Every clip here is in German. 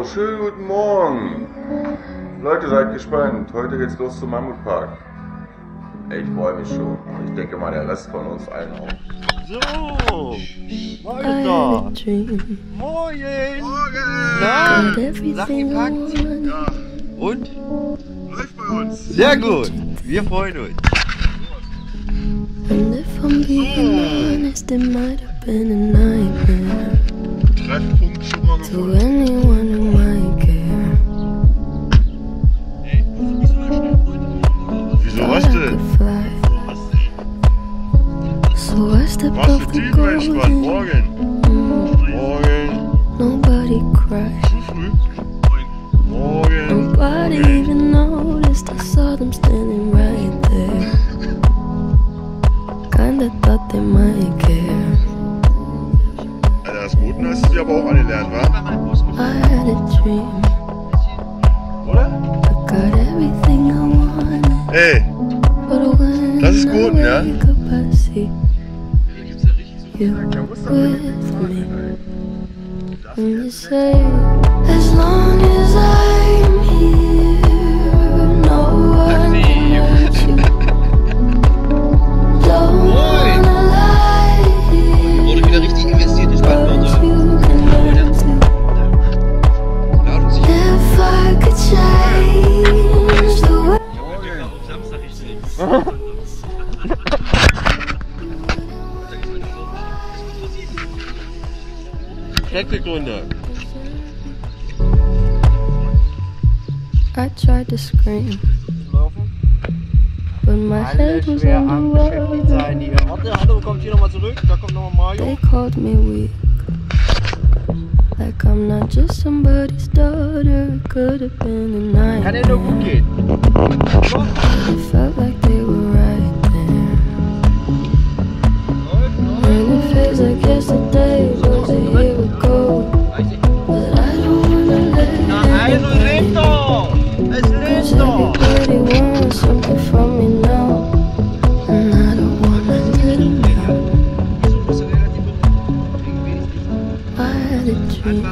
So, schönen guten Morgen. Leute, seid gespannt. Heute geht's los zum Mammutpark. Ich freue mich schon. Ich denke mal, der Rest von uns allen auch. So, Leute. Moin. Morgen. Na, Sachen gepackt? Ja. Und? Läuft bei uns. Sehr gut. Wir freuen uns. And if I'm being honest, it might have been a nightmare Treffpunkt schon mal to gefunden. anyone who might care. Wieso Thought was I denn? could fly, so I stepped Was off für the Typen entspannt? golden. Morgen. Morgen. Nobody cried, Zu früh. Morgen. nobody even noticed. I saw them standing right there. Kinda thought they might care. Alter, das Guten hast du dir aber auch angelernt, wa? I had a dream, Oder? I got everything I wanted. Ey, But when das ist gut, I ja? wake up, I see you with me. And you say, as long as I'm here, no one can hurt you. Don't wanna lie here, Wurde wieder richtig investiert in but Spannwörter. you can hurt me. Laut und sicher. If I could change the way. Hektikunde. I tried to scream, but my Alle head was schwer on am the beschäftigt road. sein hier. Warte, hallo, kommt hier nochmal zurück. Da kommt nochmal They Mario. called me weak, like I'm not just somebody's daughter. It could have been a Kann ja nur nightmare. gut gehen. It felt like they were right there. And it feels like yesterday was a year ago. But I don't wanna let Also, es anybody lebt doch. Es Cause lebt doch. everybody wants something from me now, and I don't wanna let them down. I had a dream,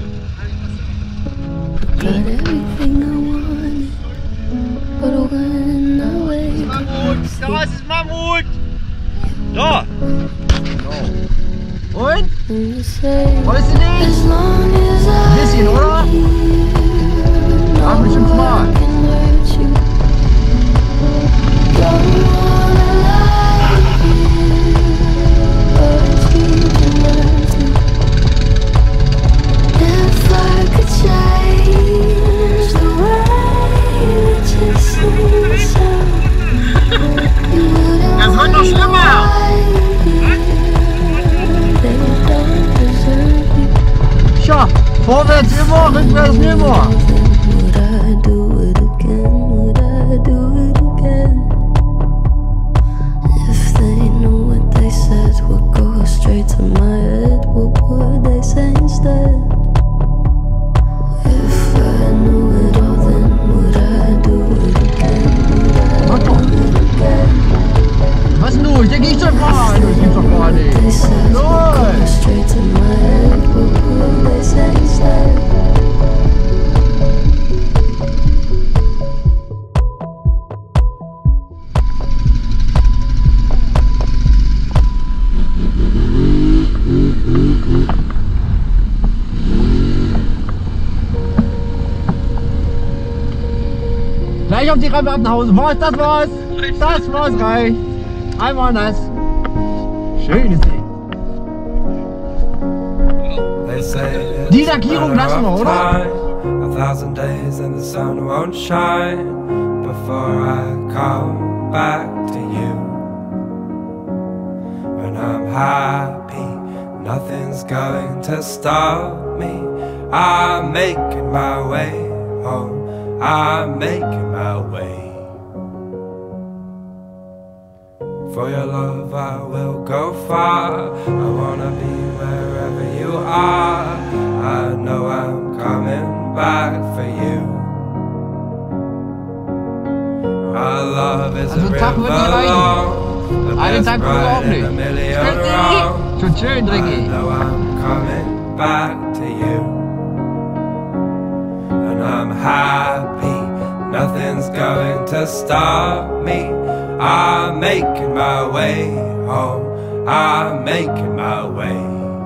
I got everything I wanted, but when I wake up, Mammut, da ist das Mammut. Da. Und? and you say, Wolltest du nicht? as long as I Bisschen, oder? Ach, bestimmt mal. can hurt you. Don't wanna lie here, but you can hurt me. If I could change the way that you sing sound, you wouldn't Es wird noch schlimmer. lie here. They don't deserve you. Tja, vorwärts immer, rückwärts nimmer. Would I do it again? Would I do it again? If they knew what they said would go straight to my head, what would they say instead? If I knew it all, then would I do it again? Would I do it again? Was nun? Hier geht's doch mal. Das gibt's doch gar They nicht. said would go Null. straight to my head, what would they say instead? Gleich auf die Rampe ab nach Hause. Was? Das war's. Das war's, reicht. Einmal nass. Schönes Ding. Die Die Lackierung lassen wir, oder? A thousand days and the sun won't shine before I come back to you. When I'm happy, nothing's going to stop me. I'm making my way home. I'm making my way. For your love I will go far. I wanna be wherever you are. I know I'm coming back for you. Our love is a Also, Tag wird nicht river reichen. long, the Einen best Tag ride überhaupt in nicht. a million Steffi! rounds. Schon schön, I Drecki. know I'm coming back to you. I'm happy, nothing's going to stop me. I'm making my way home, I'm making my way.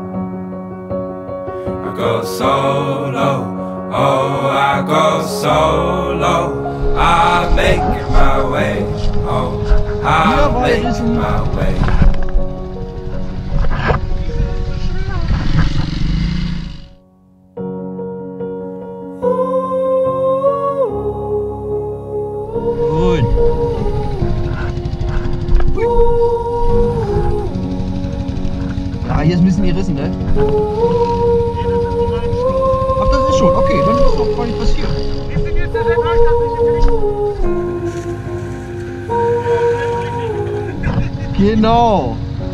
I go solo, oh I go solo. I'm making my way home, I'm making my way. Gut. Ja, hier ist ein bisschen gerissen, ne? Ach, das ist schon. Okay, dann ist doch gar nicht passiert. Genau.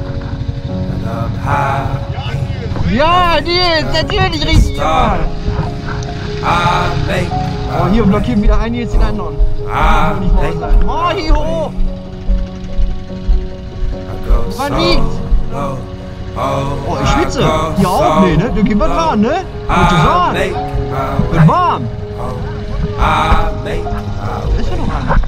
Ja, Nils, natürlich richtig. Ja. Oh, hier blockieren wieder einen jetzt den anderen. Das nicht mal sein. Oh, hier hoch. Woran liegt's? Oh, ich schwitze. Hier auch, nee, ne? Dann gehen wir dran, ne? Gute Sache. Wird warm. Ist ja noch an.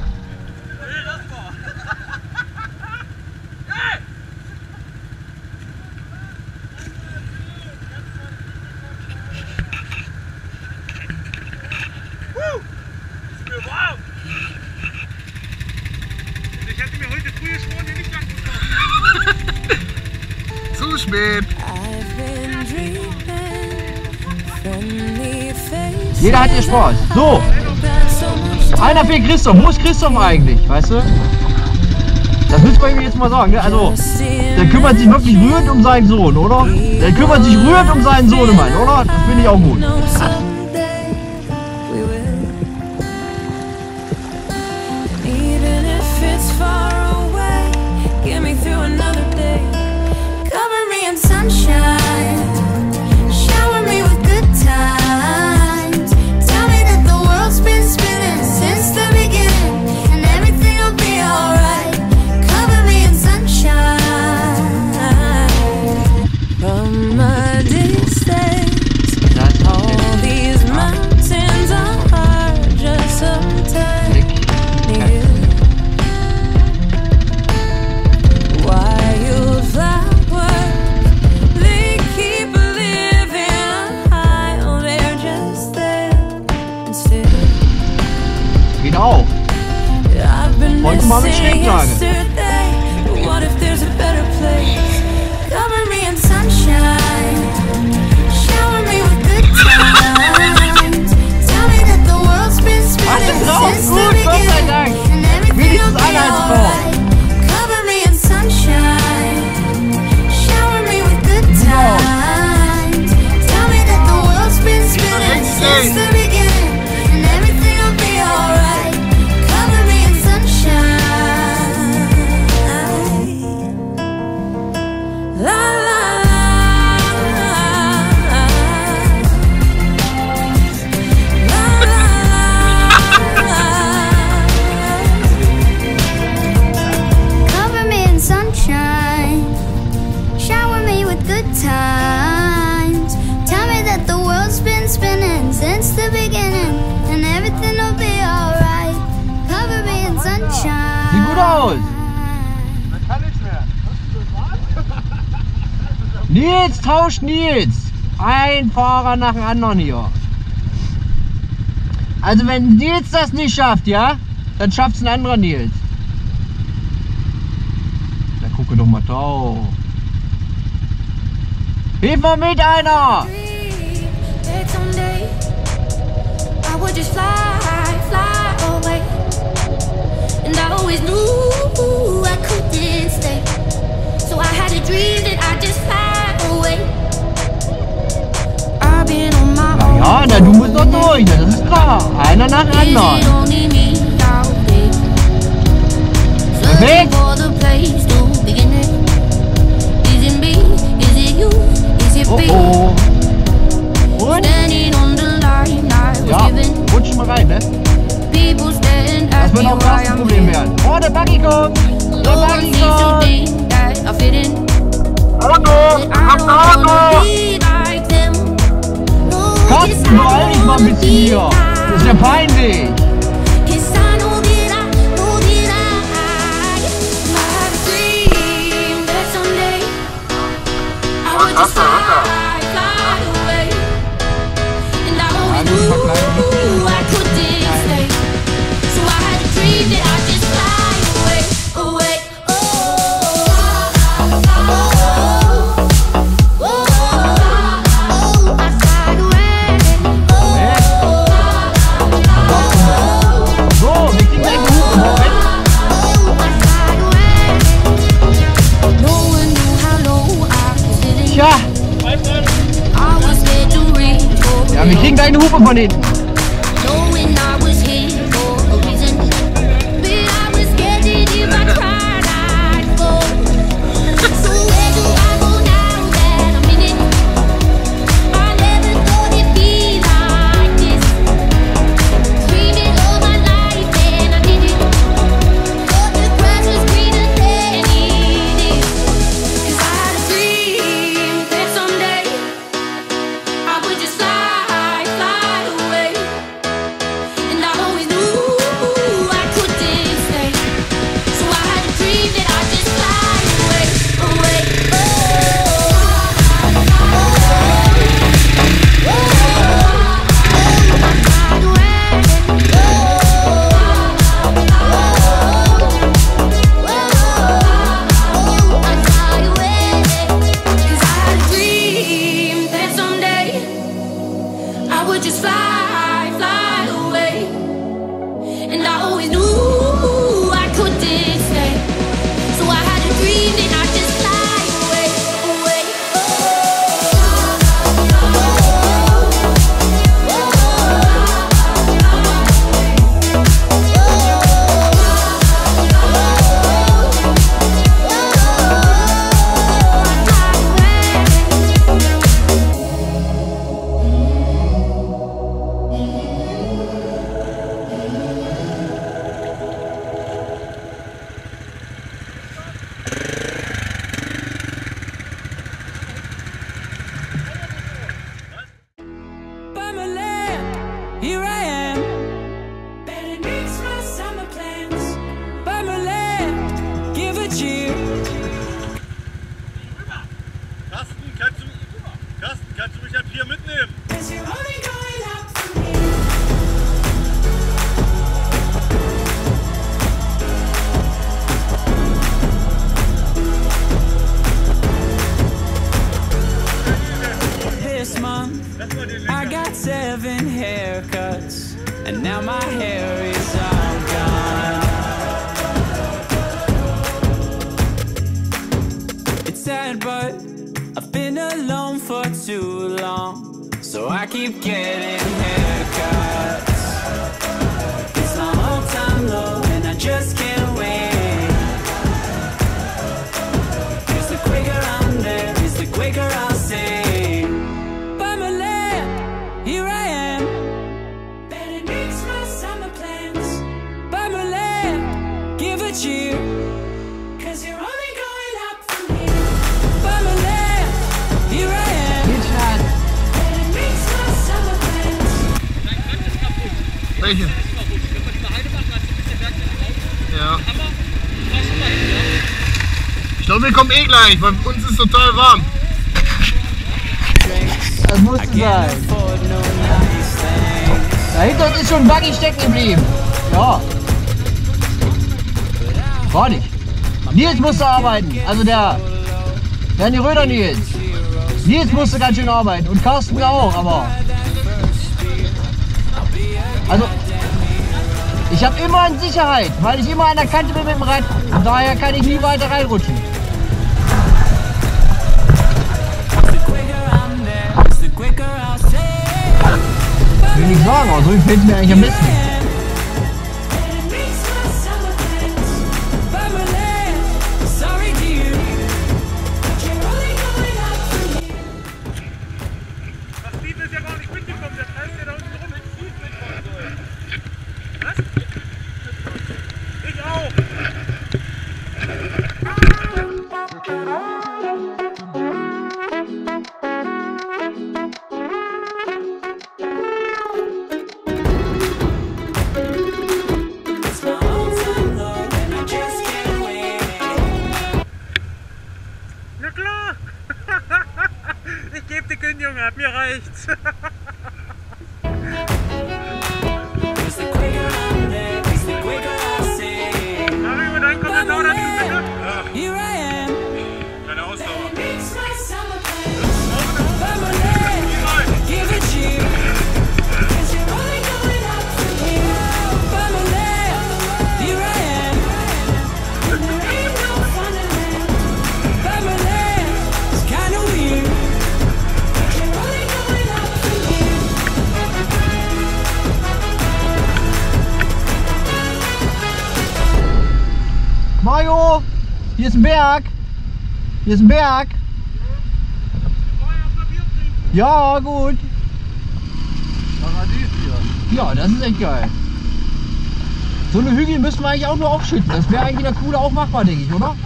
Ich hätte mir heute früh geschworen, dir nicht anzukommen. Zu spät. Jeder hat hier Spaß. So. Einer fehlt Christoph. Wo ist Christoph eigentlich? Weißt du? Das müsst ihr mir jetzt mal sagen. Ne? Also, der kümmert sich wirklich rührend um seinen Sohn, oder? Der kümmert sich rührend um seinen Sohnemann, oder? Das finde ich auch gut. Auch. Heute mal mit Schräglage. Ach, das ist auch gut, Gott sei Dank. Wenigstens Einheitsbrauch. Aus. Nils, tauscht Nils. Ein Fahrer nach dem anderen hier. Also wenn Nils das nicht schafft, ja, dann schafft es ein anderer Nils. Da gucke doch mal da. Hilf mal mit einer! And I always knew I couldn't stay. So I had a dream that I just fly away. I've been on my own. Ja, na, du musst doch durch, das ist klar. Einer nach dem anderen. Perfekt. Oh oh. Und? Ja, rutsch mal rein, ne? Das wird auch fast ein Problem werden. Oh, der Buggy kommt! Der Buggy kommt! Auto! Auto! Katzen, beeil dich mal ein bisschen hier! ja peinlich. Ja, wir kriegen deine Hupe von hinten. Here I am, better mix my summer plans. By my land, give a cheer. Carsten, kannst du mich ab hier mitnehmen? Cause you're only going up from here. This month, I got 7 haircuts, and now my hair is all gone. It's sad, but I've been alone for too long, so I keep getting haircuts. It's my all-time low, and I just can't wait. 'Cause the quicker I'm there, is the quicker I'll stay. By my land, here I am. Better mix my summer plans. By my land, give a cheer. 'Cause you're only going up from here. By my land, here I am. Better mix my summer plans. Welche? Ja. Ich glaube, wir kommen eh gleich, weil uns ist total warm. Das muss sein. Da hinter uns ist schon ein Buggy stecken geblieben. Ja. War nicht. Nils musste arbeiten. Also der die Röder Nils. Nils musste ganz schön arbeiten. Und Carsten auch, aber. Also. Ich habe immer in Sicherheit, weil ich immer an der Kante bin mit dem Rad. Und daher kann ich nie weiter reinrutschen. Will ich sagen, aber so gefällt es mir eigentlich am besten. Steven ist ja gar nicht mitgekommen, der treibt ja da unten rum, hätte Steve mitkommen sollen. Was? Ich auch! Na klar. Ich gebe die Kündigung ab, mir reicht's. Mach über deinen Kommentar dazu, bitte. Here I am. Keine Ausdauer. Give it cheap. 'Cause you're only going up from here. Family, here I am. And there ain't no fun in it. Family, it's kinda weird. You're only going up from here. Mario, hier ist ein Berg. Hier ist ein Berg. Ja, gut. Paradies hier. Ja, das ist echt geil. So eine Hügel müssen wir eigentlich auch nur aufschütten. Das wäre eigentlich in der Kuhle auch machbar, denke ich, oder?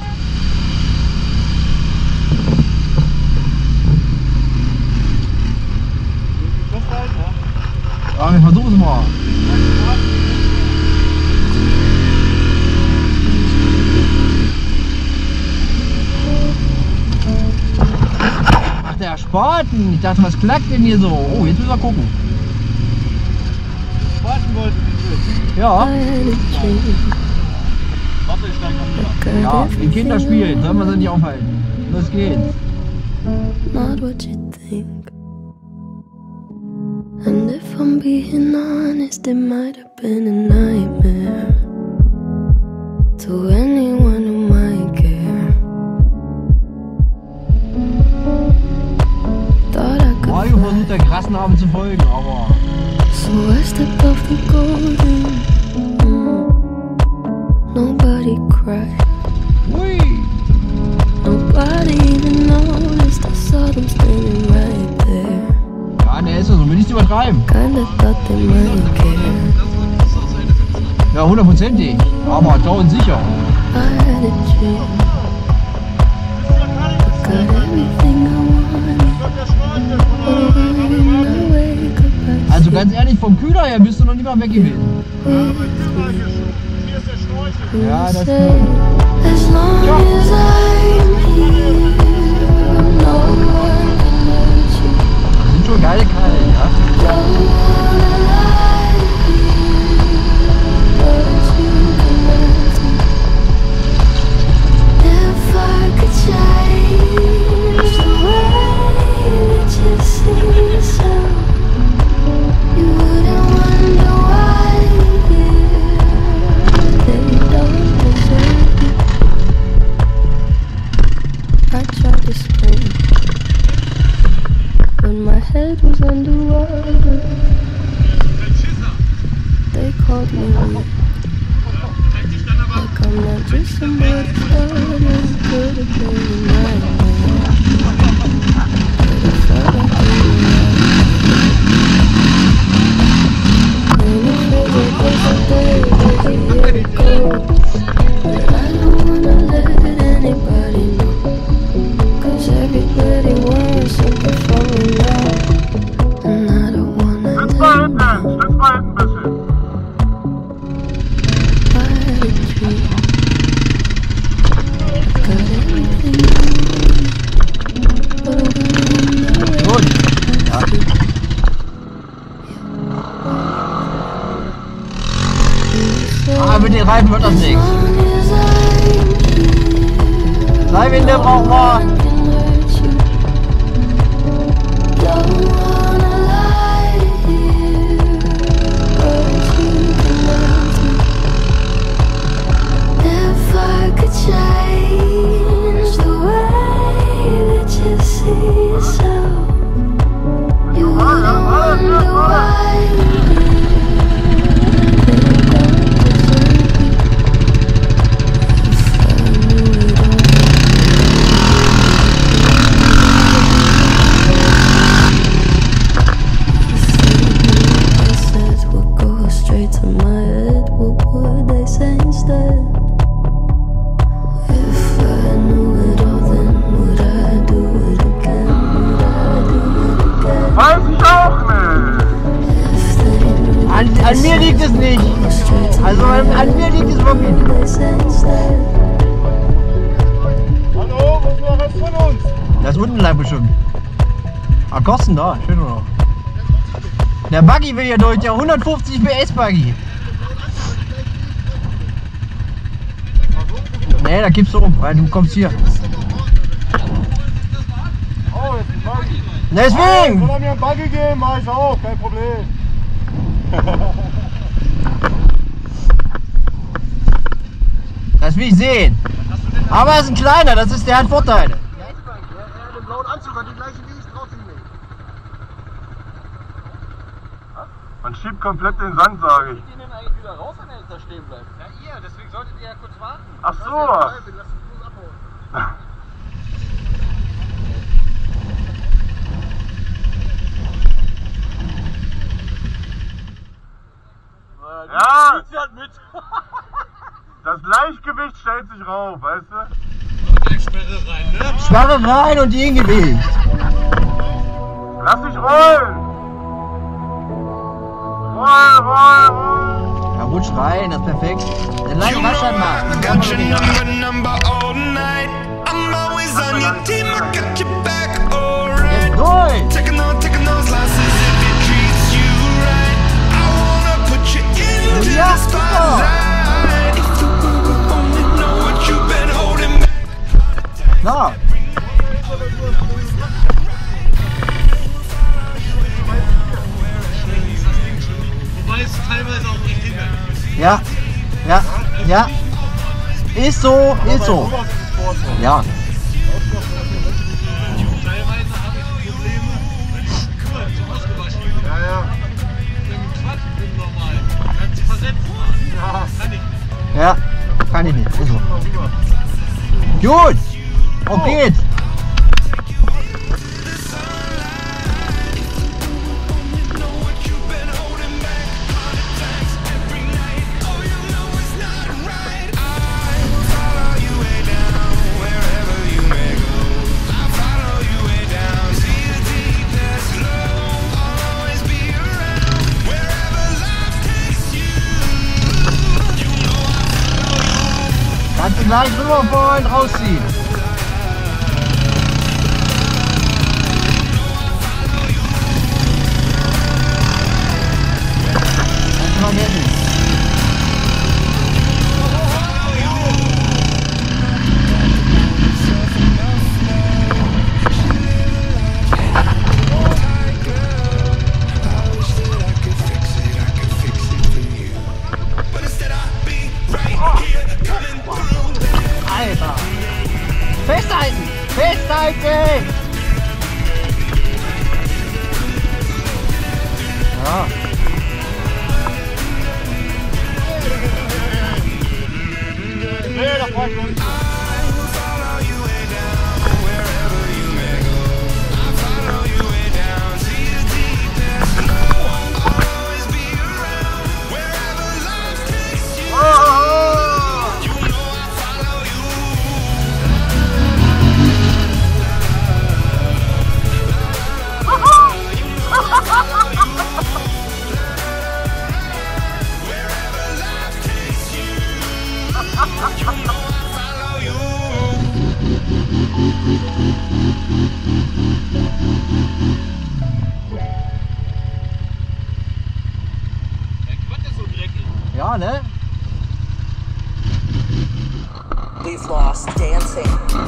Ja, wir versuchen es mal. Ach, der Spaten. Ich dachte, was klackt denn hier so? Oh, jetzt müssen wir gucken. Spaten wollte nicht Ja. I had a dream. Warte, ich steig noch wieder. Ja, die Kinder spielen. Sollen wir sie nicht aufhalten? Los geht's. Not what you think. And if I'm being honest, it might have been a nightmare to anyone who might care. Thought I could Mario versucht der Grasnarbe zu folgen, aber so I stepped off the golden. Nobody cried. hui. Nobody even noticed. I saw them standing right there. Ja, ne, ist so, will nicht übertreiben. Kinda thought they might care. Ja, 100%ig. Aber 1000 sicher. I had a dream. Got everything I wanted. But when I wake up, I Also ganz ehrlich, vom Kühler her bist du noch nicht mal weg gewesen. Hier ist der Schnorchel. Ja, das ist say, gut. as long Ja. as I'm here, no one can hurt you. Das sind schon geile Kallen, ja. Don't wanna lie here, but you can hurt me. If I could change the way that you see yourself, you wouldn't wonder why they don't deserve you. I tried to scream, but my head was underwater. They called me weak, like I'm not just somebody's daughter. Could have been a nightmare, but it felt like a and it feels like it's a day, like a year ago. But I don't wanna let anybody know, 'cause everybody wants something from me now, and I don't wanna Stütz let mal hinten, stütz mal hinten ein bisschen. I had a dream. Got everything I wanted, but when Gut. Ja. Ah, mit den Reifen wird das nichts. Leihwinde brauchen wir. If I could change the way that you see yourself, you wouldn't wonder why. Weiß ich auch nicht. An mir liegt es nicht. Also an mir liegt es wirklich nicht. Hallo, was war das von uns? Das ist unten lang bestimmt. Ah, Kosten da, schön noch. Der Buggy will ja durch, der 150 PS Buggy. Nee, da gibst du um, weil du kommst hier. Oh, jetzt ein Buggy. Deswegen! Soll er mir einen Buggy geben? Mach ich auch, kein Problem. Das will ich sehen. Aber er ist ein kleiner, der hat Vorteile. Ja, den blauen Anzug hat die gleiche wie ich drauf hinlegt. Man schiebt komplett den Sand, sage ich. Geht ihn denn eigentlich wieder raus, wenn er jetzt da stehen bleibt? Ja, ihr, deswegen solltet ihr ja kurz warten. Ach so. Lass ihn bloß abholen. Ja, Sie halt mit. das Gleichgewicht stellt sich rauf, weißt du? Und gleich Sperre rein, ne? Sperre rein und Gegengewicht. Lass dich rollen! Roll! Ja, rutsch rein, das ist perfekt. Der lange Radstand macht. Jetzt durch! Ja, super! Na! Wobei es teilweise auch nicht hinter. Ja, ja, ja. Ist so, ist so. Ja. Teilweise habe ich Probleme, wenn ich so ausgewaschen bin. Ja. Im Quatsch bin normal. Kannst du versetzen. Ja. Kann ich nicht. Ja, kann ich nicht. Ist so. Gut! Auf geht's! Kannst du gleich rüberfahren und rausziehen. Kannst du mal mehr sehen. Alter! Festhalten! Festhalten! Ja. Nee, da freut mich. Ja, ne? We've lost dancing.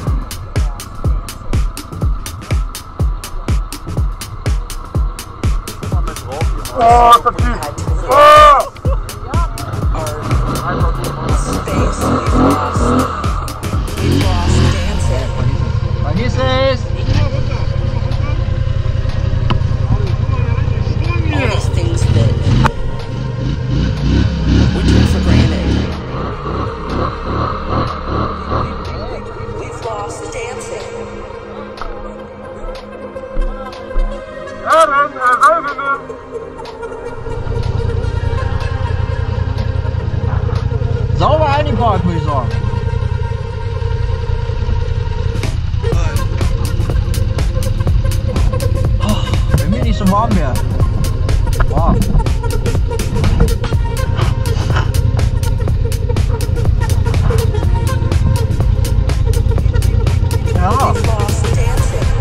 Oh, ist das tief! Oh! Space we've lost. We've lost dancing. Vergiss es! All these things that we took for granted. We've lost dancing. Sauber eingeparkt, würde ich sagen. Wenn mir nicht so warm wäre. Wow. Ja. We've lost dancing.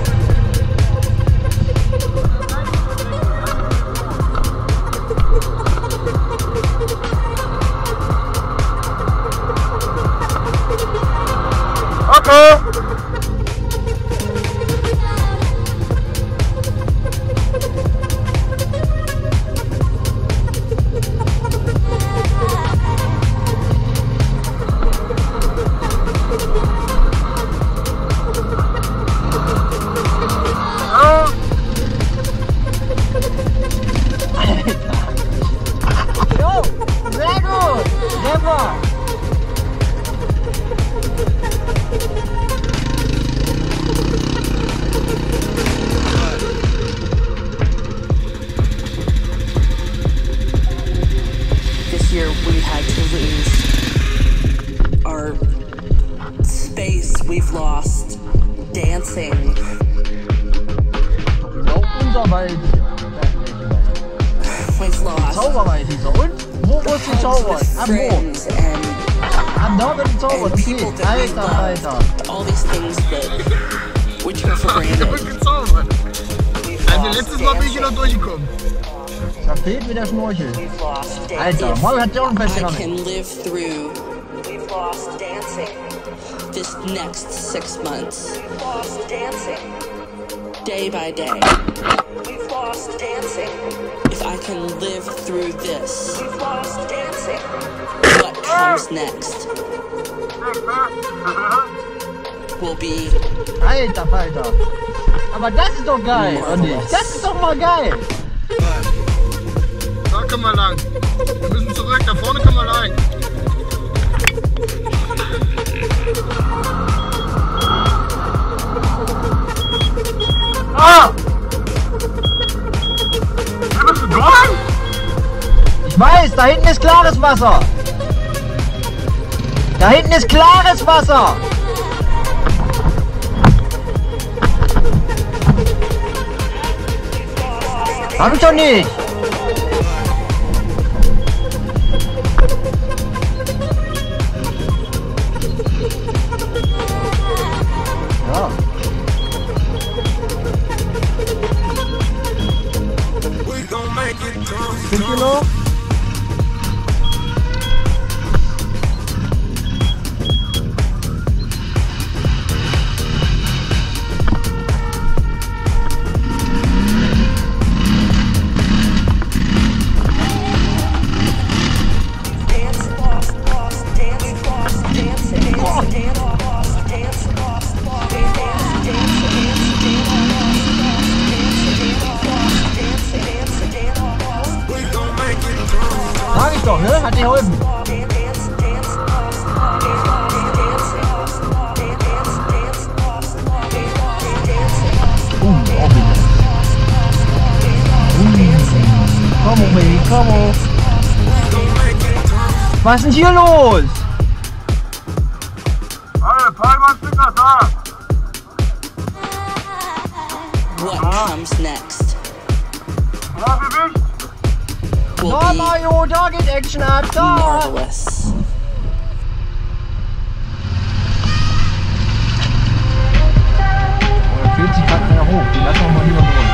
dancing. Auch unser Wald hier. We've lost Zauberwald dieser. Und? Wo ist die Zauber? Am Moor. friends and Am Norden wird die Zauber. Okay. people that we Alter, Alter. loved. All these things that we took for Ich hab granted. gezaubert. We've Also lost letztes Mal bin ich hier noch dancing. durchgekommen. Da fehlt mir der Schnorchel. We've lost Alter, dancing. Maul hat ja auch ein I Festgenommen. can live through. We've lost dancing. This next 6 months. We've lost dancing. Day by day. We've lost dancing. If I can live through this. We've lost dancing. What comes next will be Alter, Falter. Aber das ist doch geil, oder nicht? Das ist doch mal geil. Da können wir lang. Wir müssen zurück, da vorne können wir lang. Ah! Bist du durch? Ich weiß, da hinten ist klares Wasser. Da hinten ist klares Wasser. Hab ich doch nicht. Ja. Sind wir noch? Sag ich doch, ne? Hat geholfen. Auch wieder. Komm, Baby, komm. Was ist denn hier los? Alle, Palmann sind da. what comes next. Will Da, be Mario, da geht Action ab, da. marvelous. Da fehlt sie gerade mehr hoch. Die lassen wir mal lieber durch.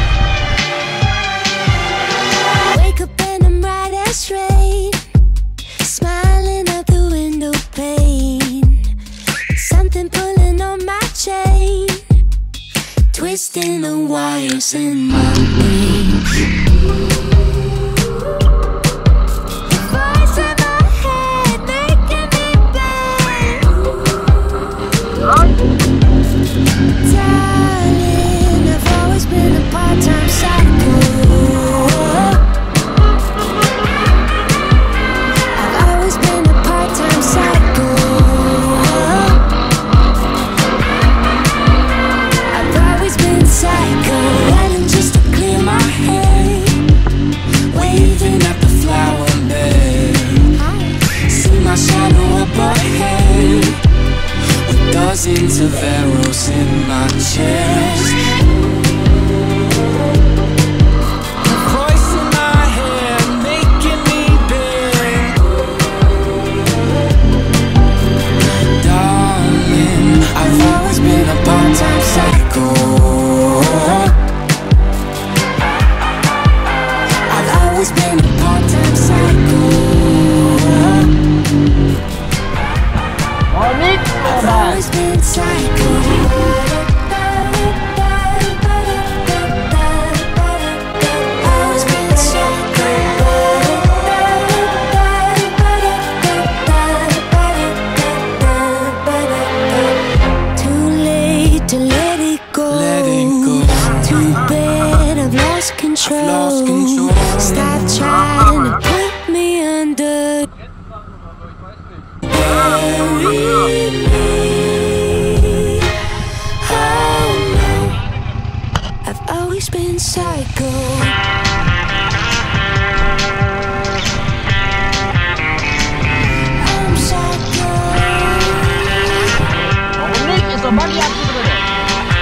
Wake up and I'm right as straight, smiling out the window pane. Something pulling on my chain, twisting the wires in my brain. Voice in my head making me bend. Darling, I've always been a part-time psycho. I've always been a part-time psycho. I've always been psycho. Running just to clear my head, waving at the flower bed. See my shadow up ahead, with dozens of arrows in my chest. Voice in my head making me bend. Darling, I've always been a part-time psycho. I've always been a part-time psycho. Oh, nichts mehr I've da. always been psycho. Always been psycho. Too late to let it go. Too bad I've lost control. Stop trying to put me under. Bury me. Oh no, I've always been psycho. I'm psycho. Warum nicht? Ist doch Money drin.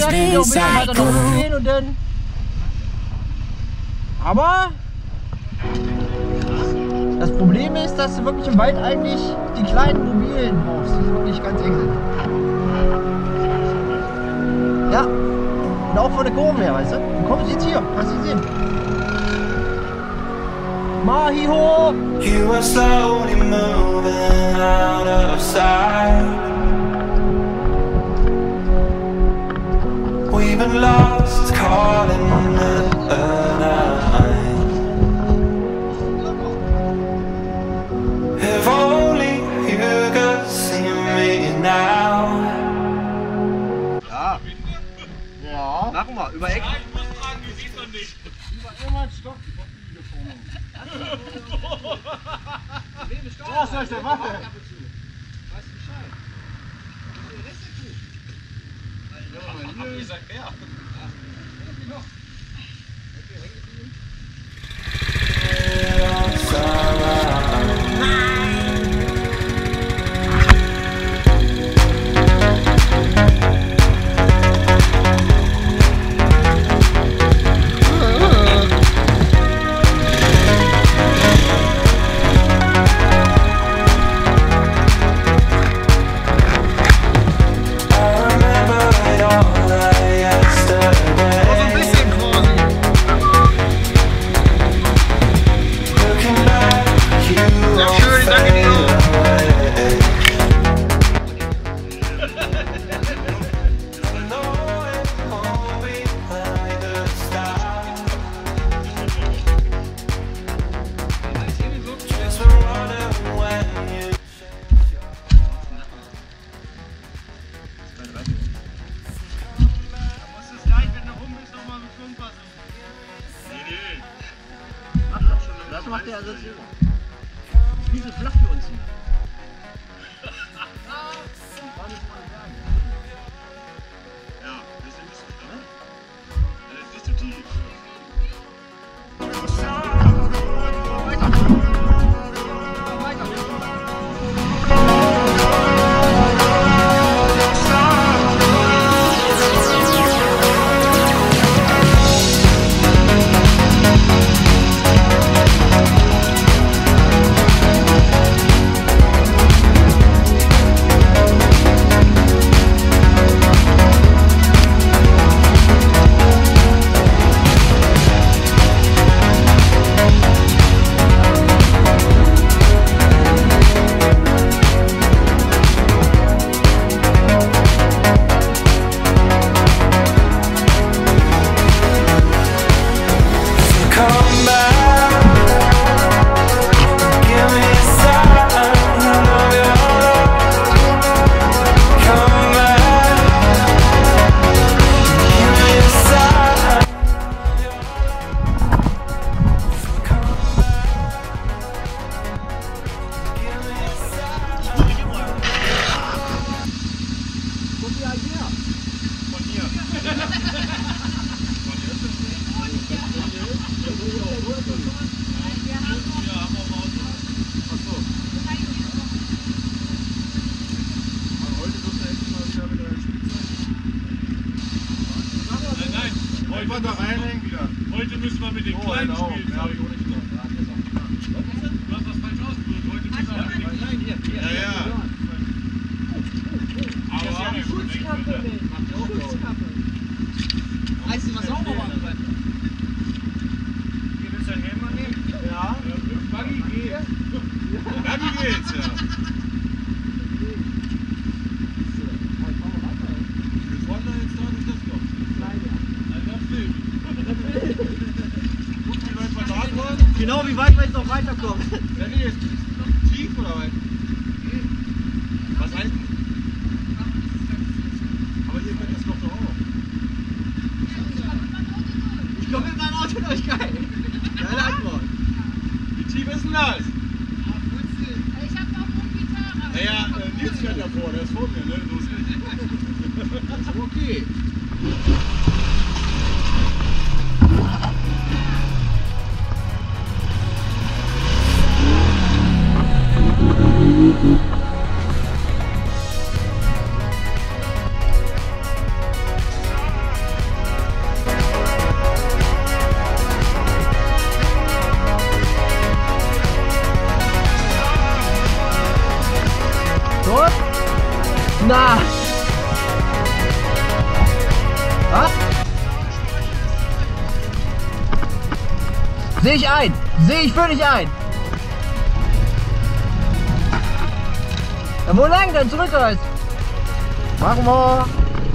gesagt, ich will auch ein bisschen weiter nach unten gehen und dann. Aber das Problem ist, dass du wirklich im Wald eigentlich die kleinen mobilen brauchst, die wirklich ganz eng sind. Ja, und auch von der Kurve her, weißt du? Du kommst jetzt hier, kannst du sehen. Mahiho! You were slowly moving out of sight. We've been lost, caught in the night. If only you could see me now. Ja. Ja. Machen wir, über Eck. Die sieht man nicht. Über immer einen Stock. Was soll ich denn machen? Weißt du Bescheid? Ihr seid mehr. Das macht der Ersatz. Viel zu flach für uns hier. Ja, das ist nicht so flach. Das ist nicht zu tief. Da reinhängen wieder. Heute müssen wir mit den kleinen spielen. Du hast das falsch ausgedrückt. Heute müssen wir mit den kleinen. Ja, ja. Aber Die Schutzkappe, Mensch. Schutzkappe. Weißt du, was auch noch machen können? Hier willst du deinen Helm annehmen? Ja. Buggy geht. Buggy geht's, ja. Wir fahren da jetzt da durch das Loch. Genau, wie weit wir jetzt noch weiterkommen. Ja, nee, ist noch tief oder was? Was heißt? Aber hier könnte das Loch doch auch. Ich komme mit meinem Auto durch, geil. Geile Antwort. Wie tief ist denn das? Ich hab noch Gitarre. Ja, Nils fährt davor, der ist vor mir, ne? So ist es. Okay. Sehe ich ein. Sehe ich völlig ein. Ja, wo lang denn? Zurück jetzt. Machen wir.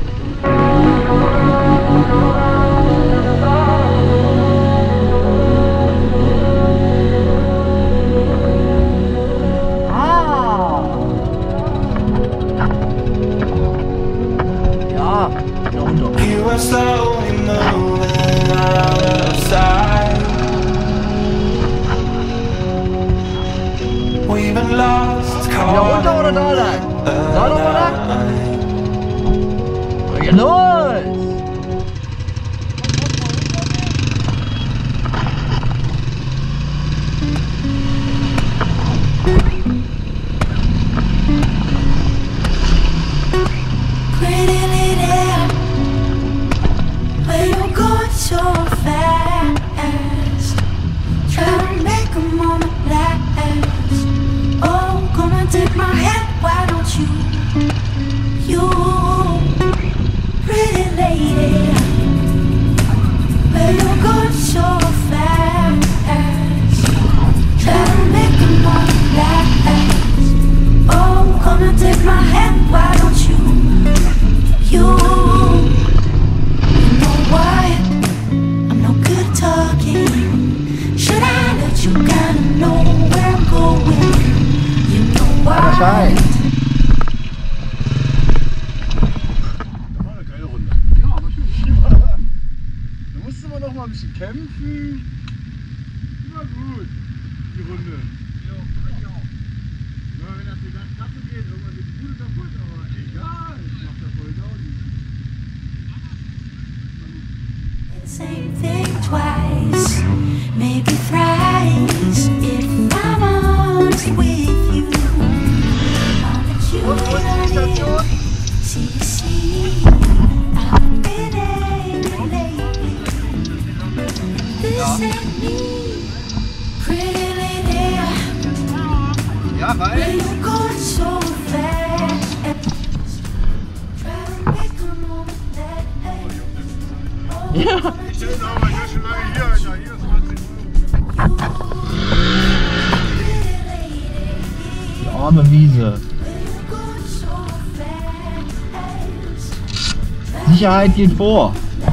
You were slowly moving out of sight. We've been lost. Ja, runter oder da lang? Da noch oder? Ja, los! Kämpfen. Immer gut, die Runde. Ja, nur wenn das wieder Klasse geht, irgendwann geht die Bude kaputt, aber egal, ich mach da voll down. Same thing twice, maybe thrice, if I'm honest with you. See, I've been angry lately. This ain't me, pretty lady. Ja, weil? You're going so fast. Try to make a moment that Ja. Ich stelle aber hier schon lange hier, Alter. Hier ist 20 Die arme Wiese. Sicherheit geht vor.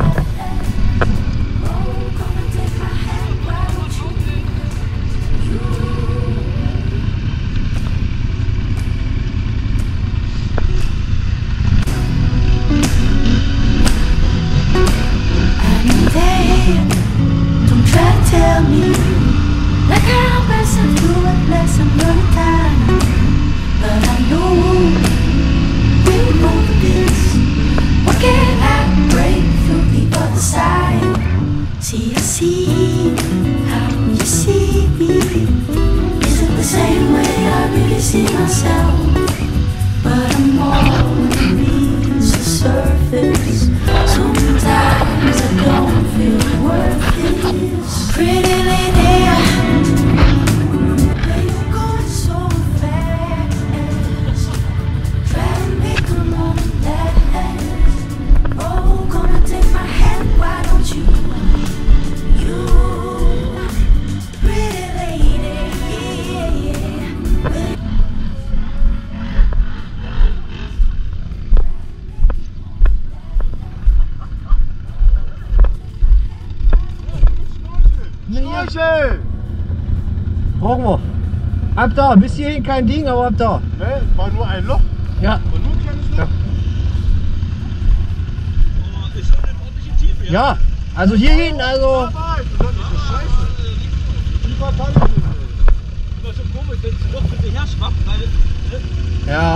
Brauchen wir. Ab da, bis hierhin kein Ding, aber ab da. Ne, war nur ein Loch. Ja. Und nur ein kleines Loch. Ja. Ist schon eine ordentliche Tiefe, ja? Ja, also hierhin, also. Aber das ist doch scheiße. Tiefer kann ich nicht. Immer schon komisch, wenn das Loch hinterher schwappt, weil. Ja.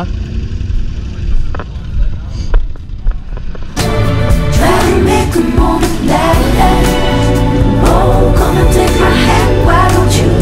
try to make a moment that oh, come and take my hand, why don't you?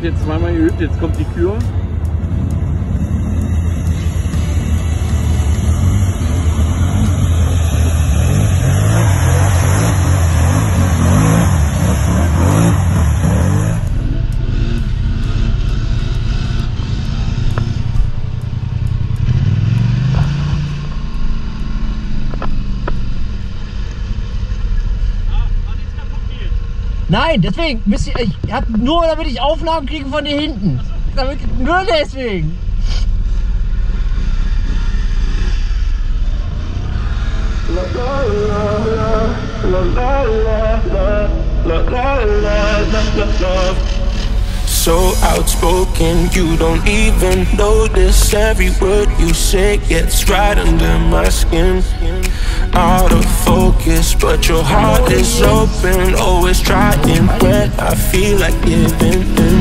ich jetzt zweimal geübt, jetzt kommt die Kür. Nein, deswegen müsst ihr, ich hab nur, damit ich Aufnahmen kriege von dir hinten. Nur deswegen. So outspoken, you don't even notice. Every word you say gets right under my skin. Out of focus, but your heart is open. Always trying when I feel like giving in.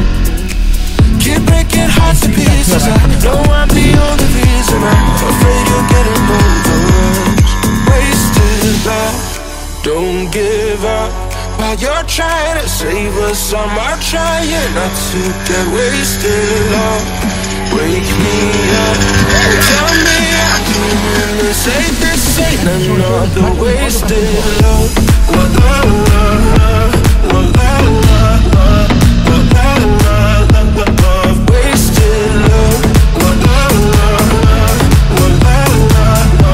Keep breaking hearts to pieces. I know I'm the only reason. I'm afraid you're getting over us. Wasted love, don't give up. While you're trying to save us, I'm trying not to get wasted love. Wake me up, tell me I'm doing the safest. Ain't another wasted love. La la la la, la la la la, la la la la, wasted love. La la la la, la la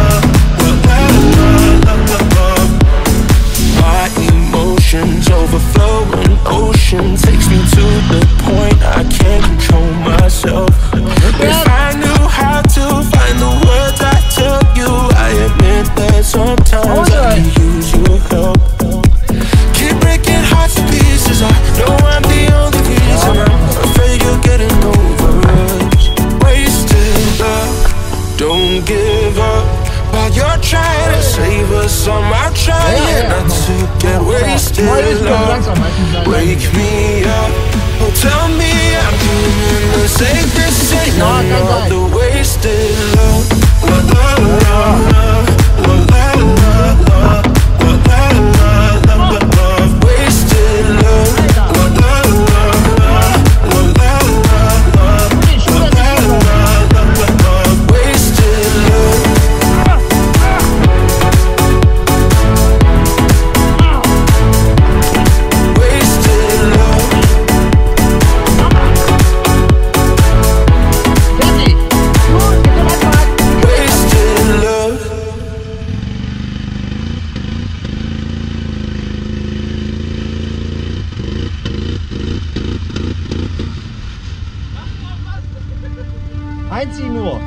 la la, la la la. My emotions overflowing, ocean takes me to the point I can't control myself. If I knew how to find the words I tell you, I admit that sometimes I can use your help. Keep breaking hearts to pieces. I know I'm the only reason. I'm afraid you're getting over us. Wasted love, don't give up. While you're trying to save us, I'm trying not to get wasted love. Wake me up, oh tell me I'm doing the safest. Ain't another wasted love. La la la la, la la la la, la la la la, wasted love. La la la la, la la la la, la la la, wasted love. Einziehen nur.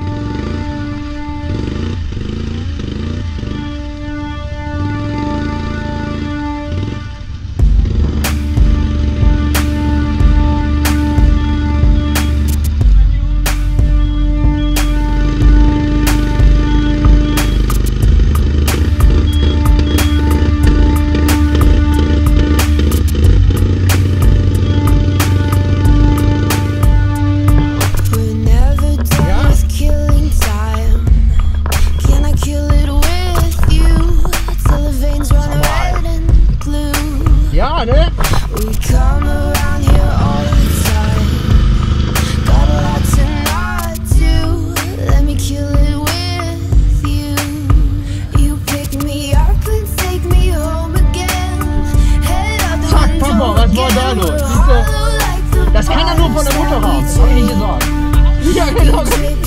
Ja, ne? We come around here all the time. Got a lot to not do. Let me kill it with you. You pick me up and take me home again. Head out the Zack, Papa, was war da los? Siehste, das kann er nur von der Mutter raus, hab ich nicht gesagt. Ja, genau.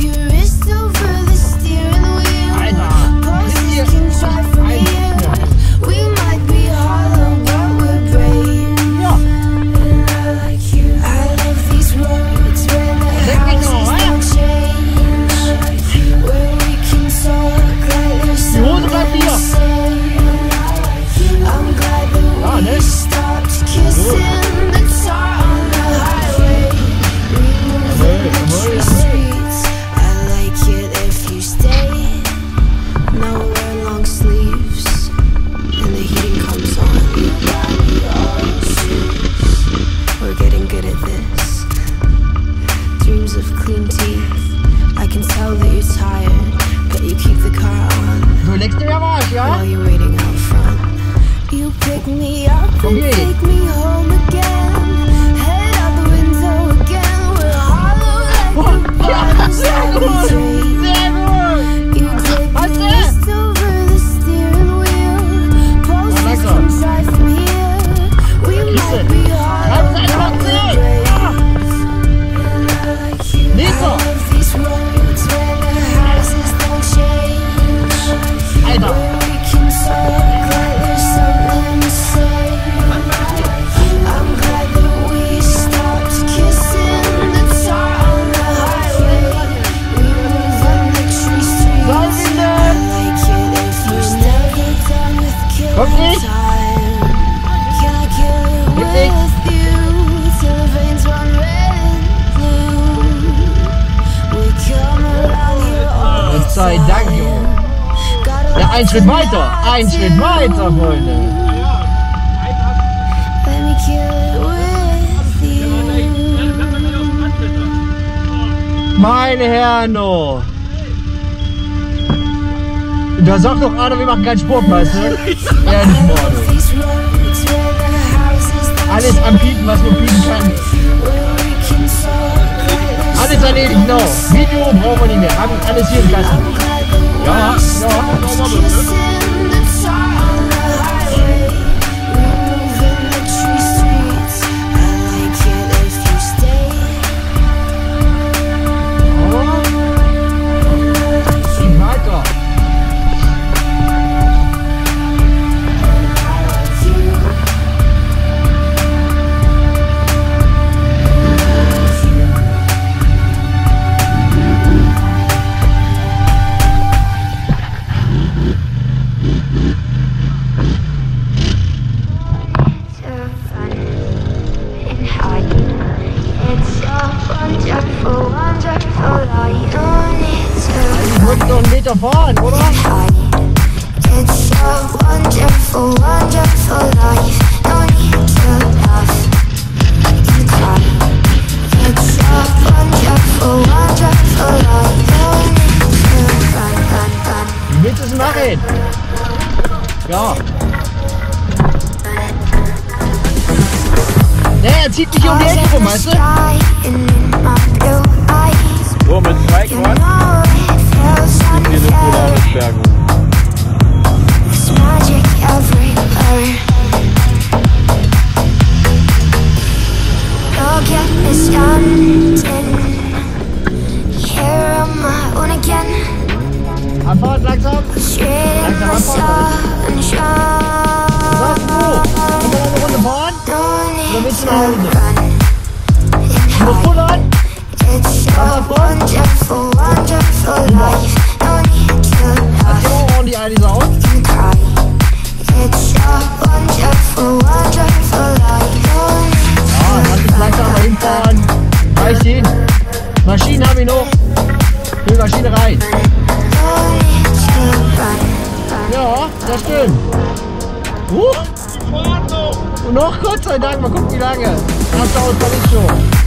Du legst dir ja mal, ja? While you're waiting out front, you pick me up and take me home again. Head out the window again. Ein Schritt weiter, Freunde. Let me kill it with you. Meine Herren, oh. Da sagt doch einer, wir machen keinen Sport, weißt du? Ehrlich, Morde. Alles am Piepen, was man piepen kann. Alles erledigt, no. Video brauchen wir nicht mehr. Haben alles hier im Kasten. Ja, fahren, oder? It's a wonderful, wonderful life. No need to laugh and cry. It's a wonderful, wonderful life. No need to run, run, run. Wie willst du es machen? Ja. Nee, er zieht mich um die Ecke rum, weißt du? So, mit 2 Quad. Hier eine Polarbergung. Abfahrt, langsam. Langsam abfahren. Sag wo? Können wir noch eine Runde fahren? Oder willst du nach Hause? Du musst pullern. It's a wonderful, wonderful life. No need to laugh und die eine Sau. and cry. It's a wonderful, wonderful life. No need to Ja, lass uns langsam mal hinfahren. Gleich hin. Maschinen habe ich noch. Für Maschine rein. Ja, das stimmt. Und noch Gott sei Dank, mal gucken wie lange. 8.000 ist schon.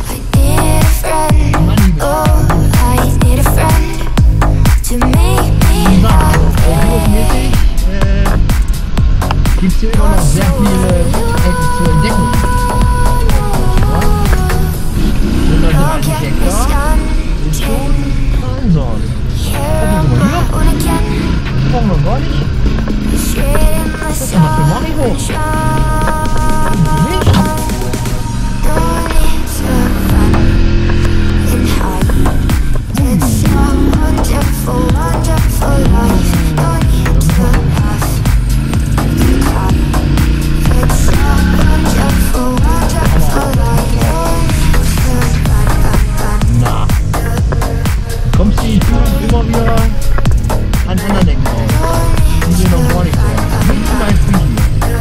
Gibt es hier immer noch sehr viele Ecken zu entdecken. Und dann sind Architekter und schon Ansorgen. Brauchen wir gar nicht. Was ist denn das für Maribo? Nicht? It's a wonderful, wonderful life. No need to laugh and cry. It's a wonderful, wonderful life. No need to run, run, run. Na. Kommst du immer wieder an anderen Ecken auf. Die wir noch gar nicht so haben. Nicht zum Beispiel hier.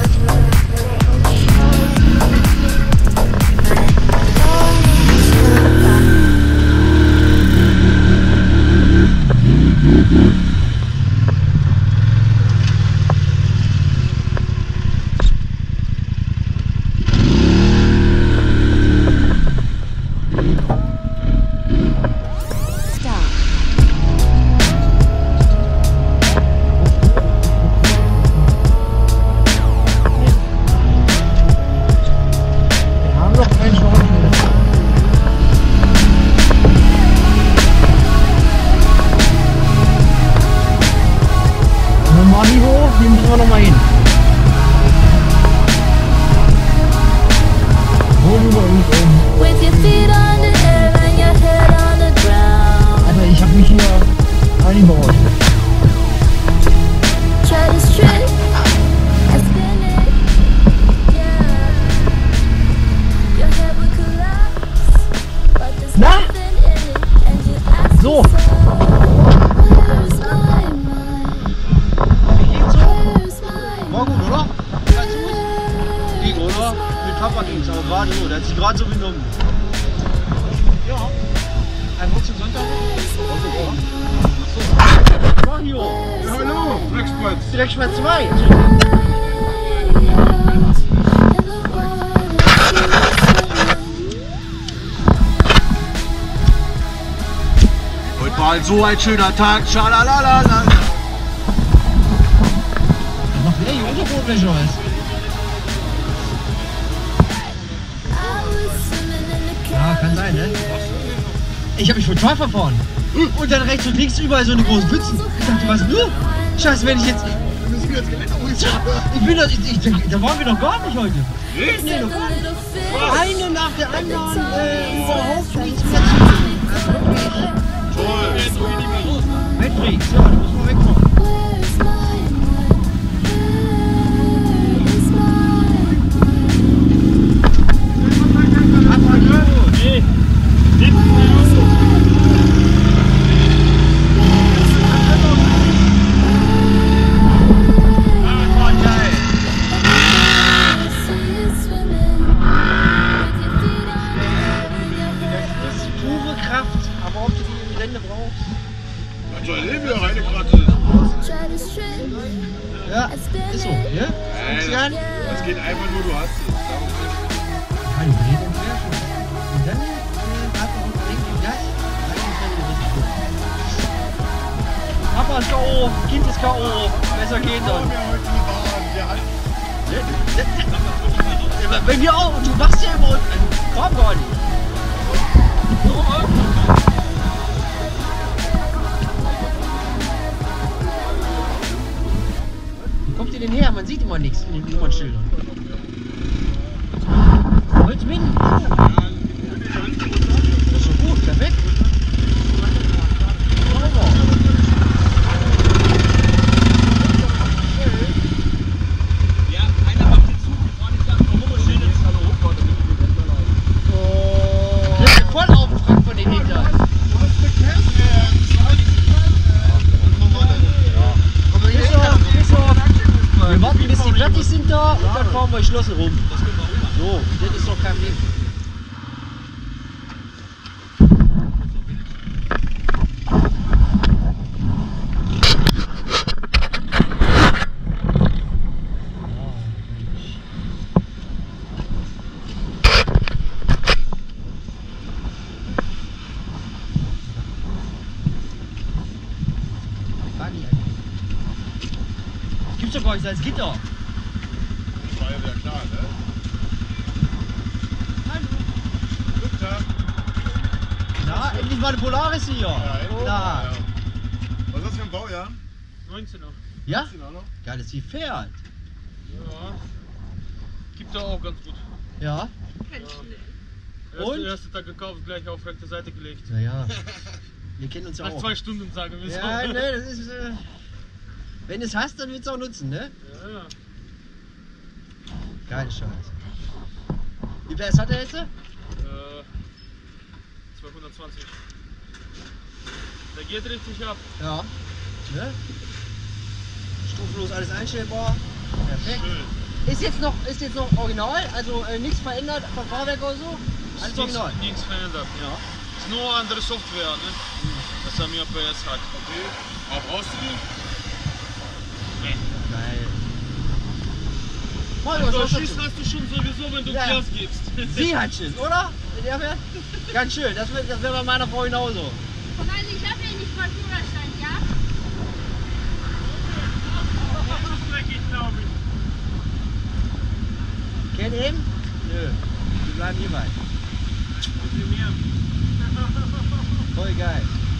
Hier müssen wir noch mal hin. With your feet on the air and your head on the ground. Alter, ich hab mich hier eingebaut. Try to strip and spin it. Yeah. Your head will collapse, but there's Na? nothing in it. And you ask So. where's my mind? Where's my War gut, oder? Ganz gut. Ging, oder? Mit Papa ging's, aber gerade so. Der hat sich gerade so genommen. Ja. Ein Wurz zum Sonntag. Achso. Mario. Ja, hallo, Flexplatz. kriegst mal 2. Heute war halt so ein schöner Tag. Schalalala. Das macht wieder die Unterbodenwäsche aus. Ja, kann sein, ne? Ich hab mich total verfahren. Und dann rechts und links überall so eine große Pfützen. Ich dachte, was nur? Scheiße, wenn ich jetzt... Da waren wir doch gar nicht heute. Nee, noch gar nicht. Eine nach der anderen überhaupt nichts mehr zu tun. Also wirklich... Matrix, ja, da muss man wegkommen. Ja, ist so, ja? Das geht einfach nur, du hast es. Ein Dreh und quer schon. Und dann hat man auch denkt, das Papa ist K.O., Kind ist K.O., besser geht dann. Bei mir auch, und du machst ja immer komm gar nicht. Kommt ihr denn her? Man sieht immer nichts in den Nummernschildern. Holzminden? Das ist schon gut, perfekt. Ja, einer macht den Zug und vorne ist dann Nummerschilder, das ist alle hochfahren, damit wir nicht mehr laufen. Das ist voll auf dem Frank von den Hintern. Wir warten bis die fertig sind da und dann fahren wir Schlossen rum. So, das ist doch kein Problem. Gibt's doch gar nicht als Gitter. Das war ja wieder klar, ne? Hallo. Guten Tag. Na, endlich mal eine Polaris hier. Ja, Na. ja. Was ist das für ein Baujahr? 19er. Ja? 19 auch noch? Geil, dass sie fährt. Ja. Gibt da auch ganz gut. Ja. Und? Erste Tag gekauft, gleich auf rechte Seite gelegt. Naja. Wir kennen uns ja Nach auch. 2 Stunden sagen wir so. Ja, ne, das ist. Wenn du es hast, dann willst du auch nutzen, ne? Ja, ja. Geil Scheiß. Wie viel hat er jetzt? 220. Der geht richtig ab. Ja. Ne? Stufenlos alles einstellbar. Perfekt. Schön. Ist jetzt noch original, also nichts verändert vom Fahrwerk oder so? Alles original. Nichts verändert. Ja. Ist nur andere Software, ne? Das haben wir PS hat. Okay. Aber brauchst du die? Nee. Geil. Mal, Also was schießen hast du schon sowieso, wenn du Ja. Gas gibst. Sie hat Schiss, oder? Der fährt? Ganz schön, das wäre bei meiner Frau genauso. Nein, ich habe ja nicht mal Führerschein, ja? Kennt ihr ihn? Nö. Wir bleiben hier weit. Voll geil.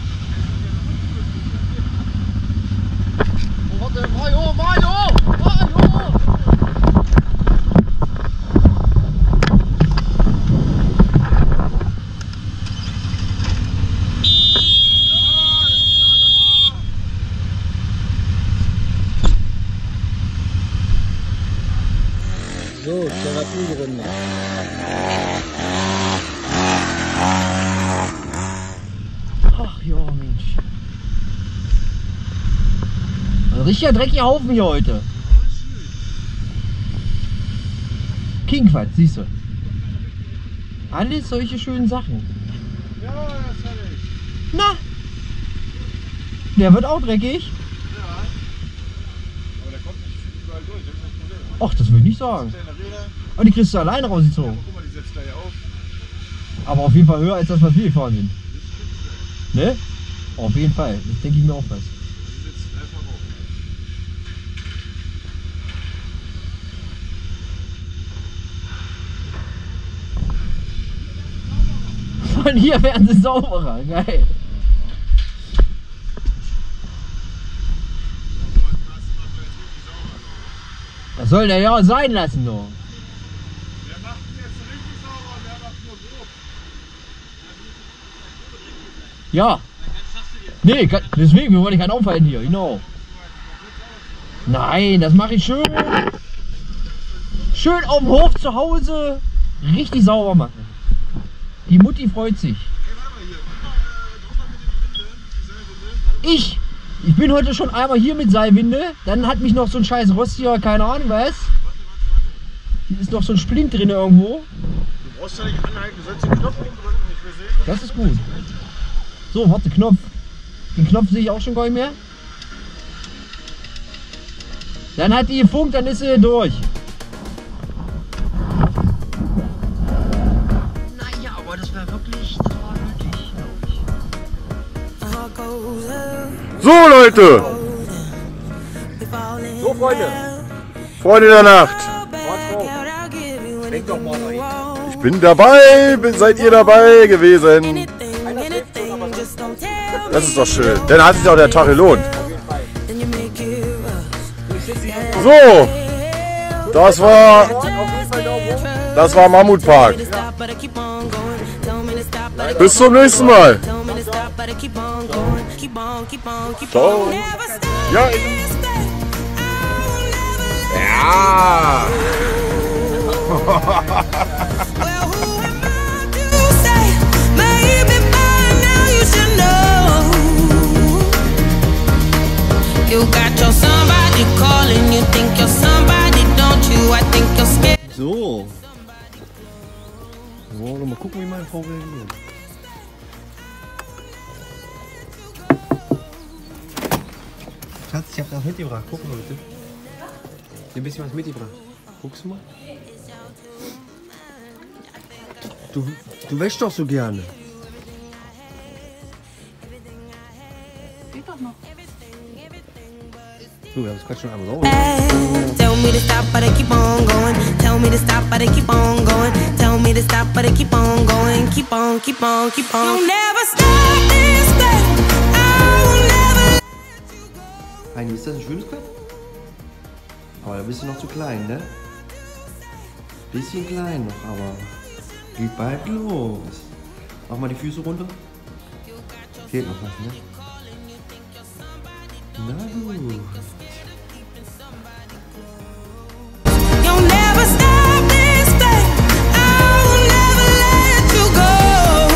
Oh, warte, Mario! So, Therapierunde. Ach ja, Mensch. Ein richtiger dreckiger Haufen hier heute. Kingquatsch, siehst du. Alles solche schönen Sachen. Ja, das hatte ich. Na, der wird auch dreckig. Ja. Aber der Ach, das will ich nicht sagen. Aber die kriegst du alleine rausgezogen. Guck mal, die setzt gleich auf. Aber auf jeden Fall höher als das, was wir gefahren sind. Ne? Auf jeden Fall. Das denke ich mir auch was. Die setzt einfach auf. Von hier werden sie sauberer. Geil. Das soll der ja sein lassen nur. Wer macht ihn jetzt richtig sauber, wer macht nur grob? Ja. Nee, deswegen, wir wollen dich keinen aufhalten hier, genau. Nein, das mache ich schön. Schön auf dem Hof zu Hause richtig sauber machen. Die Mutti freut sich. Ich bin heute schon einmal hier mit Seilwinde. Dann hat mich noch so ein scheiß Rost hier, keine Ahnung was. Hier ist noch so ein Splint drin irgendwo. Du brauchst ja nicht anhalten, du sollst den Knopf umdrücken, ich will sehen. Das ist gut. So, warte, Knopf. Den Knopf sehe ich auch schon gar nicht mehr. Dann hat die gefunkt, dann ist sie durch. Naja, aber das war wirklich, das war nötig. So Leute! So Freunde. Freunde der Nacht! Denk doch mal rein. Ich bin dabei! Seid ihr dabei gewesen? Das ist doch schön. Dann hat sich auch der Tag gelohnt. So! Das war Mammutpark. Bis zum nächsten Mal. Ciao. Ja. Ja. You got your somebody calling, you think you're somebody, don't you? I think you're scared. So. So, mal gucken, wie meine Frau reagiert. Schatz, ich hab das mitgebracht. Guck mal bitte. Ein bisschen was mitgebracht. Guckst du mal? Du wäschst doch so gerne. Geht doch noch. Du, wir haben es gerade schon einmal sauber. Tell me to stop, but I keep on going. Tell me to stop, but I keep on going. Tell me to stop, but I keep on going. Keep on, keep on, keep on. You'll never stop this thing. I will never. Heini, ist das ein schönes Bett? Aber da bist du noch zu klein, ne? Bisschen klein noch, aber geht bald los. Mach mal die Füße runter. Fehlt noch was, ne? Na gut. You'll never stop this thing. I will never let you go.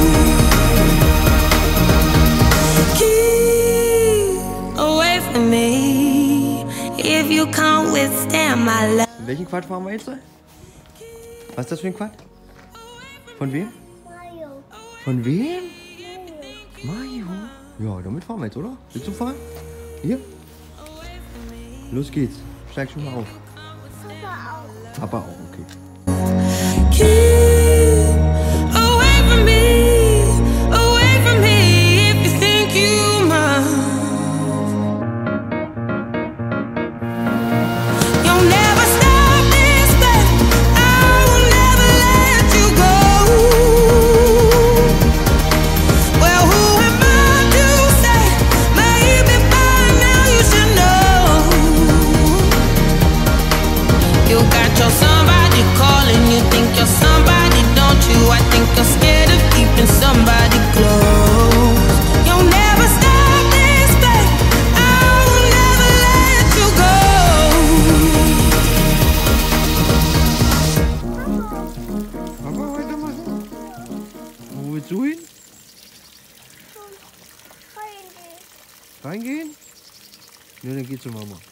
Keep away from me if you can't withstand my love. In welchen Quad fahren wir jetzt? Was ist das für ein Quad? Von wem? Mario. Von wem? Mario. Ja, damit fahren wir jetzt, oder? Willst du fahren? Hier? Los geht's. Steig schon mal auf. Papa auch, okay. Keep away from me if you think you must. You'll never stop this thing. I will never let you go. Well, who am I to say? Maybe by now you should know. You got your somebody calling, you think you're somebody, don't you? I think you're scared of keeping somebody close. You'll never stop this thing. I will never let you go. Mama, weitermachen. Wo willst du hin? Reingehen? Ja, dann geh zu Mama.